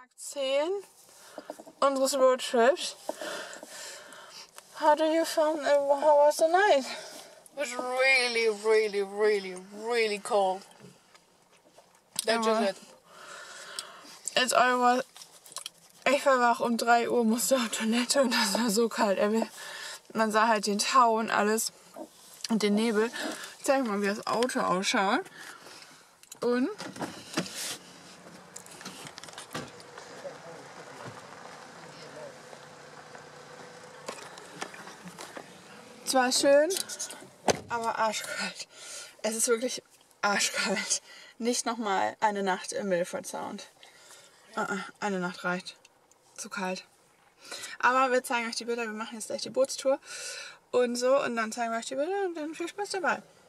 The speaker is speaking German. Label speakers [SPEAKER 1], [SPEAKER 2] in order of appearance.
[SPEAKER 1] Tag 10 unseres Roadtrips. How do you found it? How was the night?
[SPEAKER 2] It was really cold. That's just it.
[SPEAKER 1] Ich war wach um 3 Uhr, musste auf Toilette und das war so kalt. Man sah halt den Tau und alles und den Nebel. Ich zeig mal, wie das Auto ausschaut. Und es war schön, aber arschkalt. Es ist wirklich arschkalt. Nicht nochmal eine Nacht im Milford Sound. Eine Nacht reicht. Zu kalt. Aber wir zeigen euch die Bilder. Wir machen jetzt gleich die Bootstour und so. Und dann zeigen wir euch die Bilder und dann viel Spaß dabei.